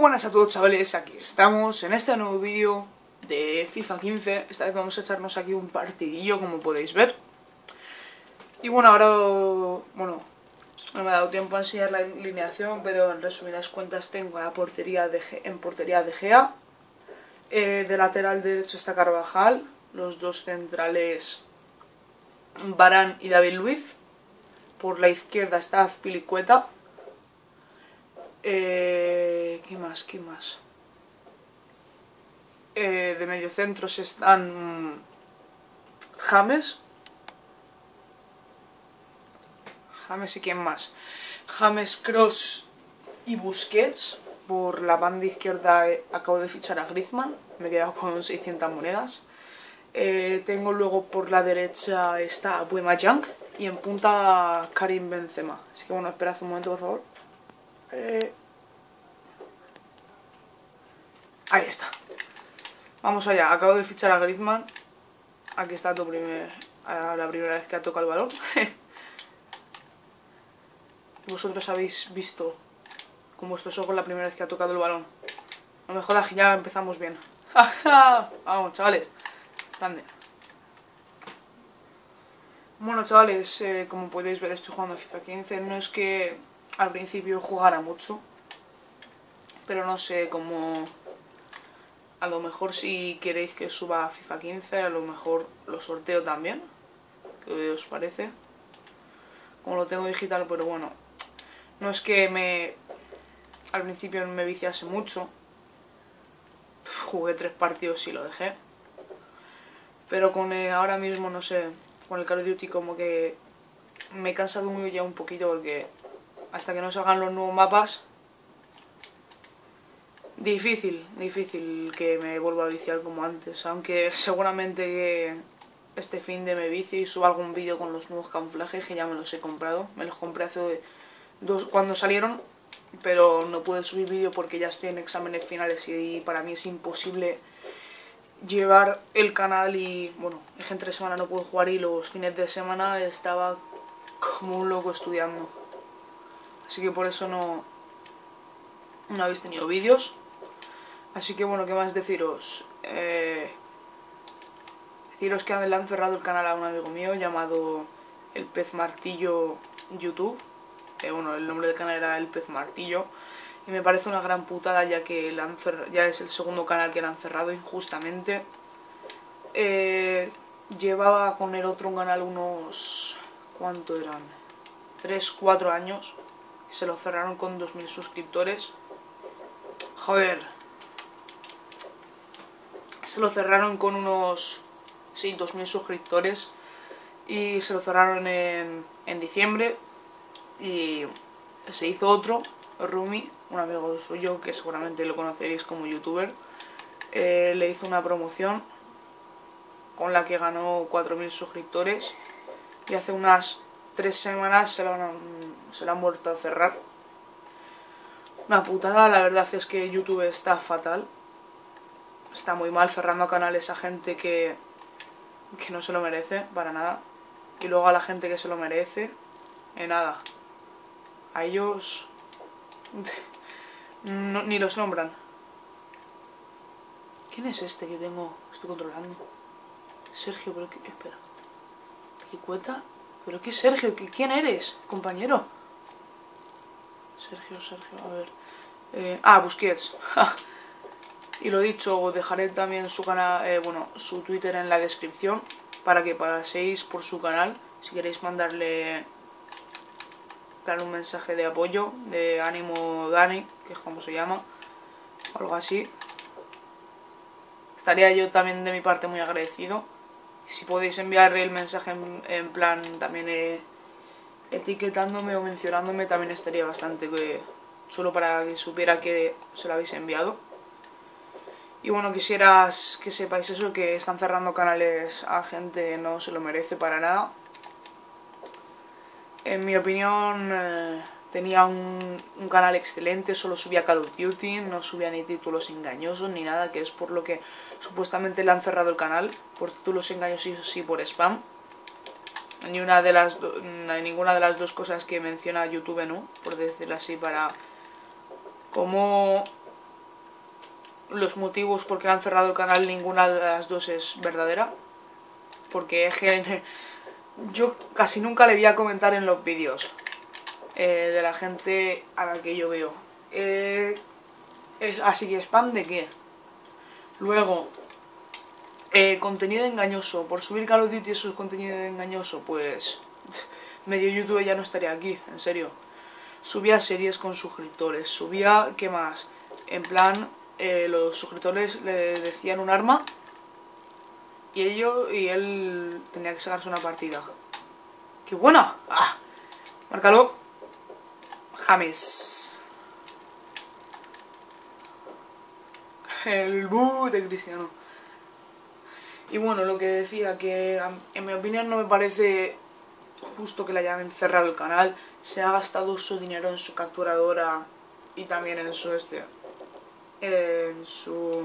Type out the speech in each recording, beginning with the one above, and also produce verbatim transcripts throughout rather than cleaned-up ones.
buenas a todos, chavales, aquí estamos en este nuevo vídeo de FIFA quince. Esta vez vamos a echarnos aquí un partidillo, como podéis ver. Y bueno, ahora, bueno, no me ha dado tiempo a enseñar la alineación, pero en resumidas cuentas tengo a la portería de G, en portería de Gea. Eh, de lateral derecho está Carvajal, los dos centrales Varane y David Luiz. Por la izquierda está Azpilicueta. Eh, ¿Qué más? ¿Qué más? Eh, de mediocentros están James. James y quién más. James, Kroos y Busquets. Por la banda izquierda eh, acabo de fichar a Griezmann. Me he quedado con seiscientas monedas. Eh, tengo luego por la derecha está Aubameyang y en punta Karim Benzema. Así que bueno, esperad un momento por favor. Eh... Ahí está. Vamos allá, acabo de fichar a Griezmann. Aquí está tu primer... la primera vez que ha tocado el balón. Vosotros habéis visto con vuestros ojos la primera vez que ha tocado el balón. No me jodas que ya empezamos bien. Vamos, chavales. Grande. Bueno, chavales, eh, como podéis ver estoy jugando a FIFA quince. No es que al principio jugara mucho, pero no sé cómo... A lo mejor si queréis que suba a FIFA quince, a lo mejor lo sorteo también. ¿Qué os parece? Como lo tengo digital, pero bueno. No es que me... Al principio me viciase mucho. Jugué tres partidos y lo dejé. Pero con el, ahora mismo, no sé, con el Call of Duty como que me he cansado muy ya un poquito porque hasta que no salgan los nuevos mapas... Difícil, difícil que me vuelva a viciar como antes, aunque seguramente que este fin de me vicie y suba algún vídeo con los nuevos camuflajes que ya me los he comprado. Me los compré hace dos, cuando salieron, pero no pude subir vídeo porque ya estoy en exámenes finales y para mí es imposible llevar el canal y, bueno, es que entre semana no puedo jugar y los fines de semana estaba como un loco estudiando. Así que por eso no, no habéis tenido vídeos. Así que bueno, ¿qué más deciros? Eh, deciros que le han cerrado el canal a un amigo mío llamado El Pez Martillo YouTube. Eh, bueno, el nombre del canal era El Pez Martillo. Y me parece una gran putada ya que le han ya es el segundo canal que le han cerrado injustamente. Eh, llevaba con el otro canal unos... ¿Cuánto eran? tres, cuatro años. Se lo cerraron con dos mil suscriptores. Joder. Se lo cerraron con unos... Sí, dos mil suscriptores. Y se lo cerraron en, en diciembre. Y se hizo otro, Rumi, un amigo suyo que seguramente lo conoceréis como youtuber. Eh, le hizo una promoción con la que ganó cuatro mil suscriptores. Y hace unas tres semanas se lo han, se lo han vuelto a cerrar. Una putada, la verdad es que YouTube está fatal. Está muy mal cerrando canales a gente que, que no se lo merece, para nada. Y luego a la gente que se lo merece, eh, nada. A ellos no, ni los nombran. ¿Quién es este que tengo? Estoy controlando. Sergio, pero qué... Espera. ¿Qué cuenta? ¿Pero qué Sergio? ¿Qué, ¿Quién eres, compañero? Sergio, Sergio, a ver. Eh, ah, Busquets. Y lo dicho, dejaré también su canal, eh, bueno, su Twitter en la descripción para que paséis por su canal si queréis mandarle un mensaje de apoyo, de ánimo Dani, que es como se llama, o algo así. Estaría yo también de mi parte muy agradecido. Si podéis enviarle el mensaje en, en plan también eh, etiquetándome o mencionándome, también estaría bastante que, solo para que supiera que se lo habéis enviado. Y bueno, quisieras que sepáis eso, que están cerrando canales a gente que no se lo merece para nada. En mi opinión, eh, tenía un, un canal excelente, solo subía Call of Duty, no subía ni títulos engañosos ni nada, que es por lo que supuestamente le han cerrado el canal, por títulos engañosos y por spam. Ni una de las do, ninguna de las dos cosas que menciona YouTube, ¿no? Por decirlo así, para... Como... los motivos por qué han cerrado el canal, ninguna de las dos es verdadera. Porque es que yo casi nunca le voy a comentar en los vídeos eh, de la gente a la que yo veo. Eh, es, así que spam de qué. Luego, eh, contenido engañoso. Por subir Call of Duty eso es contenido engañoso, pues medio YouTube ya no estaría aquí, en serio. Subía series con suscriptores, subía, ¿qué más? En plan, eh, los suscriptores le decían un arma y ellos y él tenía que sacarse una partida. ¡Qué buena! ¡Ah! Márcalo. James. El bu de Cristiano. Y bueno, lo que decía, que en mi opinión no me parece justo que le hayan cerrado el canal. Se ha gastado su dinero en su capturadora y también en su este... En su...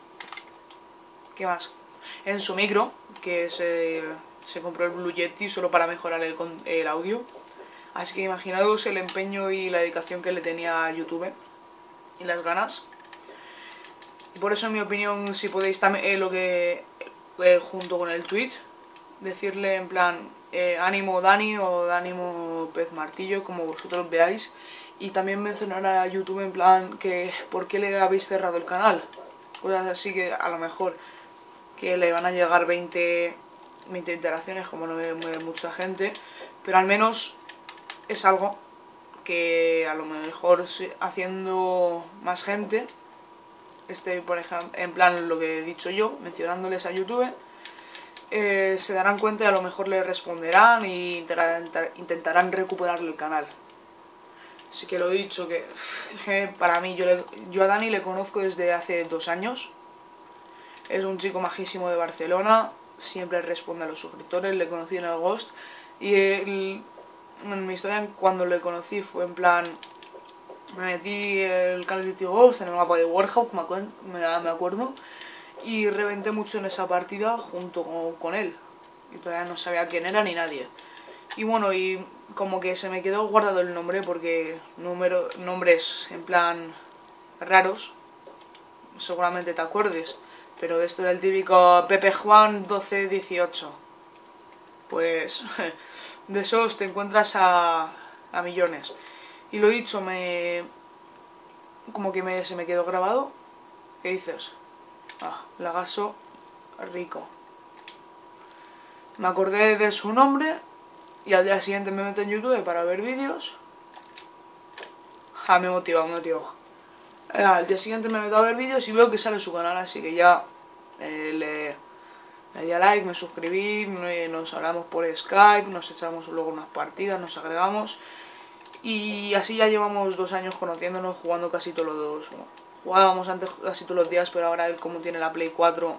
¿Qué más? En su micro, que se, se compró el Blue Yeti solo para mejorar el, el audio. Así que imaginaos el empeño y la dedicación que le tenía a YouTube y las ganas. Y por eso en mi opinión, si podéis también eh, lo que eh, junto con el tweet, decirle en plan eh, ánimo Dani o ánimo Pez Martillo, como vosotros veáis. Y también mencionar a YouTube en plan que por qué le habéis cerrado el canal. Cosas así que a lo mejor que le van a llegar veinte, veinte interacciones, como no ve mucha gente, pero al menos es algo que a lo mejor haciendo más gente, este por ejemplo, en plan lo que he dicho yo, mencionándoles a YouTube, eh, se darán cuenta y a lo mejor le responderán e intentarán recuperarle el canal. Así que lo he dicho, que, que para mí, yo, le, yo a Dani le conozco desde hace dos años. Es un chico majísimo de Barcelona, siempre responde a los suscriptores, le conocí en el Ghost. Y el, en mi historia, cuando le conocí, fue en plan... Me metí el Call of Duty Ghost en el mapa de Warhawk, me, acuer me, me acuerdo. Y reventé mucho en esa partida junto con, con él. Y todavía no sabía quién era ni nadie. Y bueno, y como que se me quedó guardado el nombre porque número, nombres en plan raros, seguramente te acuerdes, pero esto del típico Pepe Juan doce dieciocho, pues de esos te encuentras a, a millones. Y lo dicho, me como que me, se me quedó grabado. ¿Qué dices? Ah, Lagaso rico. Me acordé de su nombre. Y al día siguiente me meto en YouTube para ver vídeos. Ja, me motiva, me motiva. Eh, al día siguiente me meto a ver vídeos y veo que sale su canal, así que ya eh, le, le di a like, me suscribí, nos hablamos por Skype, nos echamos luego unas partidas, nos agregamos. Y así ya llevamos dos años conociéndonos, jugando casi todos los... Bueno, jugábamos antes casi todos los días, pero ahora él, como tiene la Play cuatro...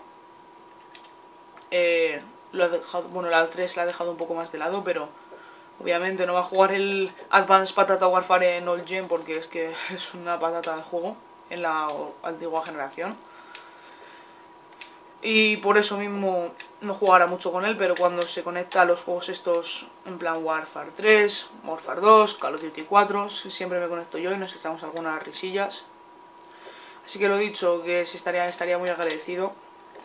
Eh, Lo ha dejado, bueno, la tres la ha dejado un poco más de lado, pero obviamente no va a jugar el Advanced Patata Warfare en Old Gen porque es que es una patata de juego en la antigua generación. Y por eso mismo no jugará mucho con él, pero cuando se conecta a los juegos estos en plan Warfare tres, Warfare dos, Call of Duty cuatro, siempre me conecto yo y nos echamos algunas risillas. Así que lo he dicho, que sí estaría, estaría muy agradecido.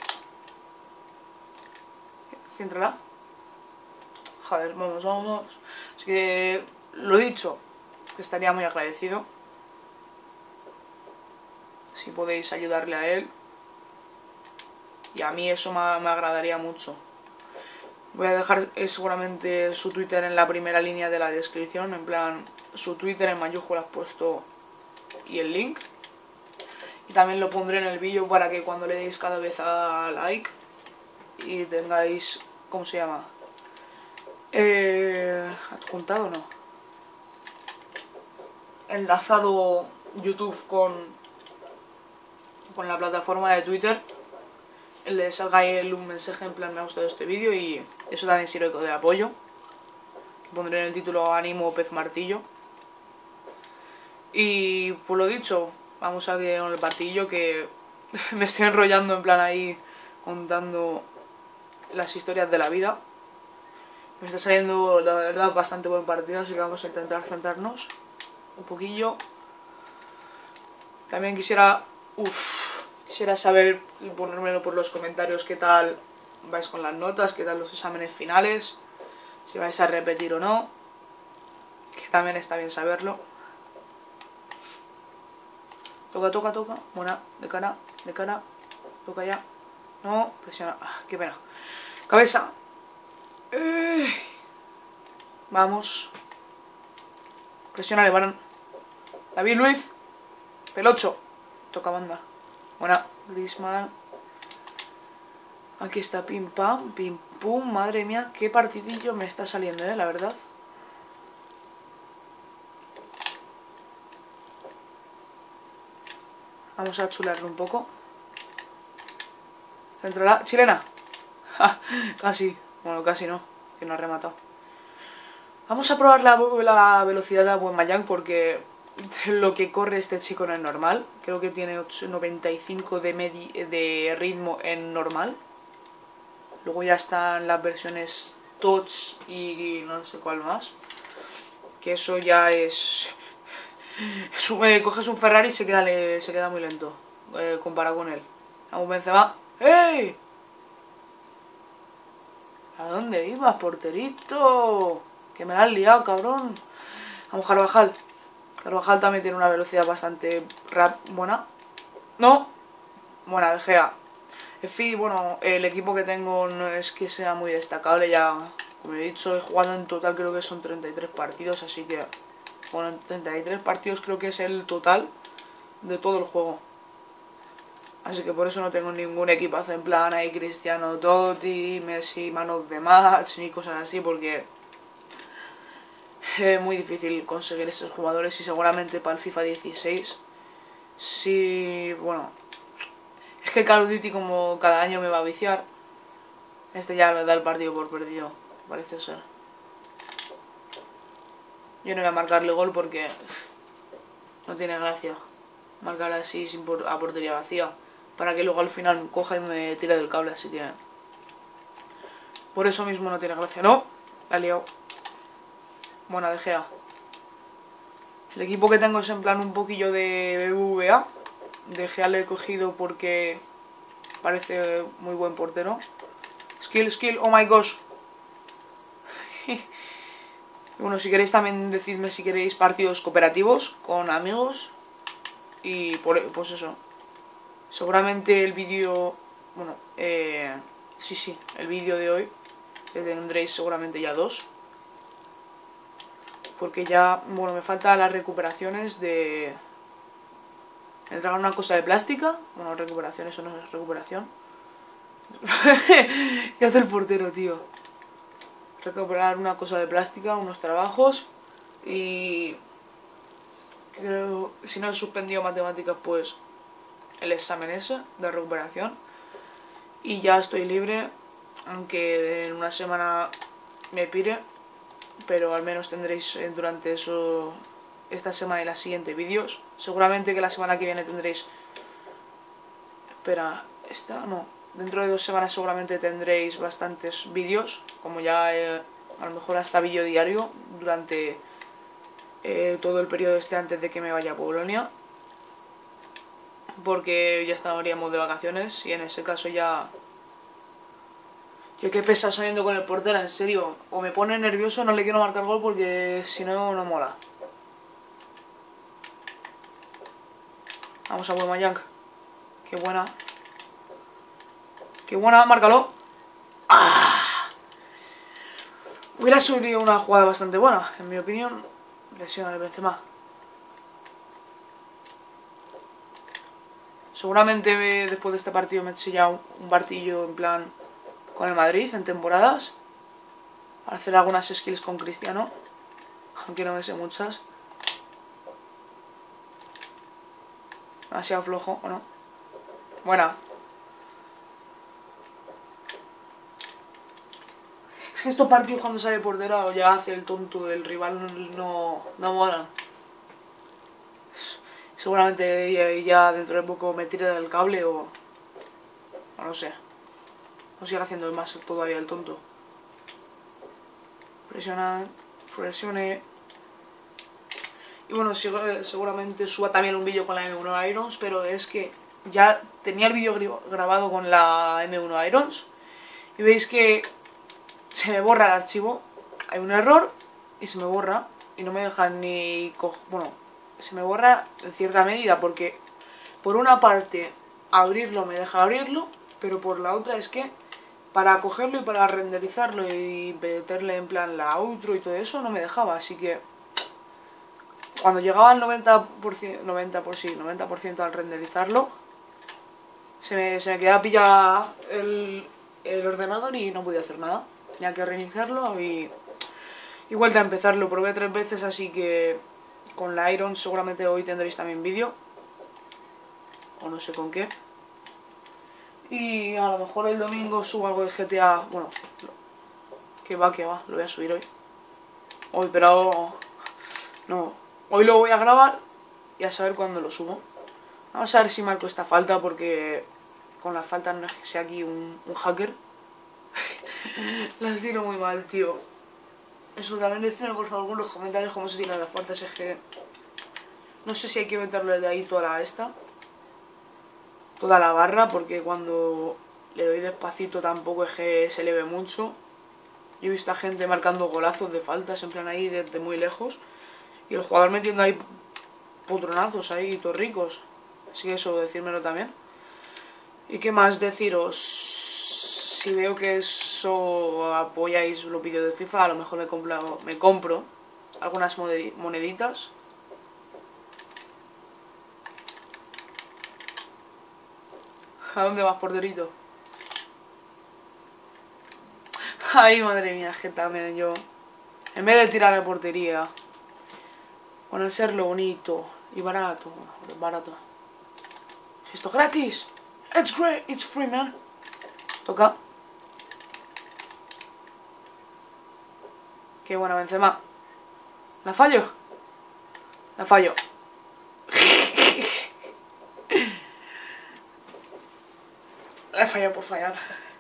Céntrala. Joder, vamos, vamos. Así que lo dicho, que estaría muy agradecido si podéis ayudarle a él. Y a mí eso me, me agradaría mucho. Voy a dejar eh, seguramente su Twitter en la primera línea de la descripción. En plan, su Twitter en mayúsculas puesto y el link. Y también lo pondré en el vídeo para que cuando le deis cada vez a like y tengáis... ¿Cómo se llama? Eh, ¿Adjuntado no? Enlazado YouTube con, con la plataforma de Twitter. Le salga ahí un mensaje en plan me ha gustado este vídeo y eso también sirve de apoyo. Pondré en el título ánimo Pez Martillo. Y por lo dicho, vamos a que con el partillo que me estoy enrollando en plan ahí contando las historias de la vida. Me está saliendo la verdad bastante buen partido, así que vamos a intentar centrarnos un poquillo. También quisiera... Uff, Quisiera saber y ponérmelo por los comentarios qué tal vais con las notas, qué tal los exámenes finales, si vais a repetir o no, que también está bien saberlo. Toca, toca, toca. Buena, de cara, de cara. Toca ya. No, presiona. Ah, qué pena. Cabeza. Eh. Vamos. Presiona, varón. David Luiz. Pelocho. Toca banda. Buena. Griezmann. Aquí está, pim pam, pim pum. Madre mía, qué partidillo me está saliendo, eh, la verdad. Vamos a chularlo un poco. Centrala. Chilena. Ja, casi. Bueno, casi no. Que no ha rematado. Vamos a probar la, la velocidad de Aubameyang porque lo que corre este chico no es normal. Creo que tiene noventa y cinco de, de ritmo en normal. Luego ya están las versiones touch y no sé cuál más. Que eso ya es... es un, eh, coges un Ferrari y se queda, le, se queda muy lento eh, comparado con él. Aún Benzema. ¡Ey! ¿A dónde ibas, porterito? Que me la has liado, cabrón. Vamos, Carvajal. Carvajal también tiene una velocidad bastante rap buena. ¡No! Buena, De Gea. En fin, bueno, el equipo que tengo no es que sea muy destacable. Ya, como he dicho, he jugado en total creo que son treinta y tres partidos. Así que, bueno, treinta y tres partidos creo que es el total de todo el juego. Así que por eso no tengo ningún equipazo en plan ahí Cristiano, Totti, Messi, Man of the Match ni cosas así, porque es muy difícil conseguir estos jugadores y seguramente para el FIFA dieciséis, sí, bueno, es que Call of Duty como cada año me va a viciar, este ya le da el partido por perdido, parece ser. Yo no voy a marcarle gol porque no tiene gracia marcar así sin por a portería vacía, para que luego al final coja y me tire del cable, así que por eso mismo no tiene gracia. No, la he liado. Buena, De Gea. El equipo que tengo es en plan un poquillo de B B V A. De Gea le he cogido porque parece muy buen portero. Skill, skill, oh my gosh. Bueno, si queréis también decidme si queréis partidos cooperativos con amigos. Y por, pues eso. Seguramente el vídeo... Bueno, eh, sí, sí, el vídeo de hoy que tendréis seguramente ya dos. Porque ya, bueno, me faltan las recuperaciones de... Me entregan una cosa de plástica. Bueno, recuperación, eso no es recuperación. ¿Qué hace el portero, tío? Recuperar una cosa de plástica, unos trabajos. Y... creo, si no he suspendido matemáticas, pues... el examen ese de recuperación. Y ya estoy libre. Aunque en una semana me pire. Pero al menos tendréis durante eso esta semana y la siguiente vídeos. Seguramente que la semana que viene tendréis... Espera, esta no. Dentro de dos semanas seguramente tendréis bastantes vídeos. Como ya eh, a lo mejor hasta vídeo diario durante eh, todo el periodo este antes de que me vaya a Polonia. Porque ya estaríamos de vacaciones y en ese caso ya... Yo qué pesado saliendo con el portero, en serio. O me pone nervioso, no le quiero marcar gol porque si no, no mola. Vamos a Aubameyang. Qué buena. Qué buena, márcalo. ¡Ah! Hubiera subido una jugada bastante buena, en mi opinión. Lesión al Benzema. Seguramente después de este partido me eche ya un, un partillo en plan con el Madrid en temporadas. Para hacer algunas skills con Cristiano. Aunque no me sé muchas. Demasiado flojo, ¿o no? Buena. Es que estos partidos cuando sale portero ya hace el tonto, el rival no, no mola. Seguramente ya, ya dentro de poco me tire del cable o... o no sé. O siga haciendo más todavía el tonto. Presiona, presione. Y bueno, seguramente suba también un vídeo con la M uno Irons, pero es que ya tenía el vídeo grabado con la eme uno Irons y veis que se me borra el archivo, hay un error y se me borra y no me deja ni coger, bueno, se me borra en cierta medida porque por una parte abrirlo me deja abrirlo, pero por la otra es que para cogerlo y para renderizarlo y meterle en plan la outro y todo eso no me dejaba, así que cuando llegaba al noventa por ciento, noventa por ciento, sí, noventa por ciento al renderizarlo se me, se me quedaba pillado el, el ordenador y no podía hacer nada, tenía que reiniciarlo y, y vuelta a empezarlo. Lo probé tres veces, así que con la Iron seguramente hoy tendréis también vídeo o no sé con qué. Y a lo mejor el domingo subo algo de G T A, bueno, que va, que va, lo voy a subir hoy. Hoy, pero no, hoy lo voy a grabar y a saber cuándo lo subo. Vamos a ver si marco esta falta porque con las faltas no es que sea aquí un, un hacker. Las tiro muy mal, tío. Eso también decidme por favor en los comentarios cómo se tiran las faltas, es que no sé si hay que meterle de ahí toda la esta. Toda la barra, porque cuando le doy despacito tampoco es que se le ve mucho. Yo he visto a gente marcando golazos de faltas, en plan ahí desde muy lejos. Y el jugador metiendo ahí putronazos ahí, todos ricos. Así que eso, decírmelo también. ¿Y qué más deciros? Si veo que eso apoyáis los vídeos de FIFA, a lo mejor me compro, me compro algunas moneditas. ¿A dónde vas, porterito? Ay, madre mía, que también yo. En vez de tirar a la portería, con hacerlo bonito y barato. Barato. ¿Esto es gratis? It's great, it's free, man. Toca. Qué buena Benzema. ¿La fallo? La fallo. La fallo por fallar.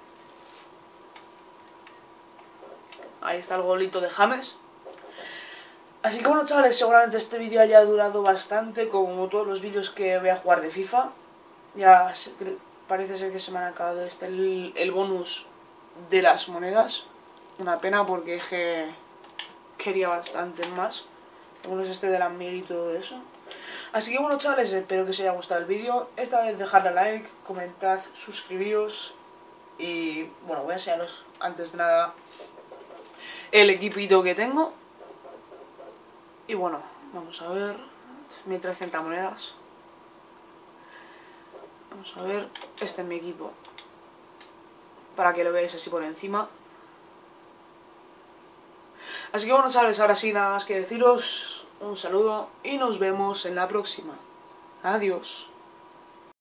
Ahí está el golito de James. Así que bueno, chavales, seguramente este vídeo haya durado bastante, como todos los vídeos que voy a jugar de FIFA. Ya se, parece ser que se me han acabado este el, el bonus de las monedas. Una pena porque es que quería bastante más. El bonus este de la mil y todo eso. Así que bueno, chavales, espero que os haya gustado el vídeo. Esta vez dejadle like, comentad, suscribiros. Y bueno, voy a enseñaros antes de nada el equipito que tengo. Y bueno, vamos a ver, mil trescientas monedas. Vamos a ver, este es mi equipo, para que lo veáis así por encima. Así que bueno, chavales, ahora sí nada más que deciros, un saludo y nos vemos en la próxima. Adiós.